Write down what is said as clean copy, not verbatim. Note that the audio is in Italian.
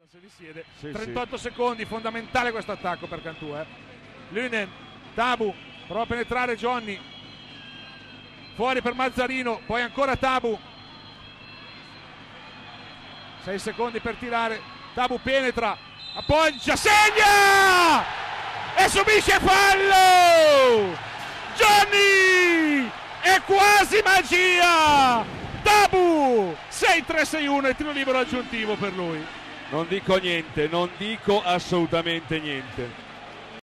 Se li siede. Sì, 38 secondi, fondamentale questo attacco per Cantù. Lunen, Tabu, prova a penetrare Johnny. Fuori per Mazzarino, poi ancora Tabu. 6 secondi per tirare. Tabu penetra, appoggia, segna! E subisce fallo! Johnny! È quasi magia! Tabu! 6-3-6-1 e tiro libero aggiuntivo per lui. Non dico niente, non dico assolutamente niente.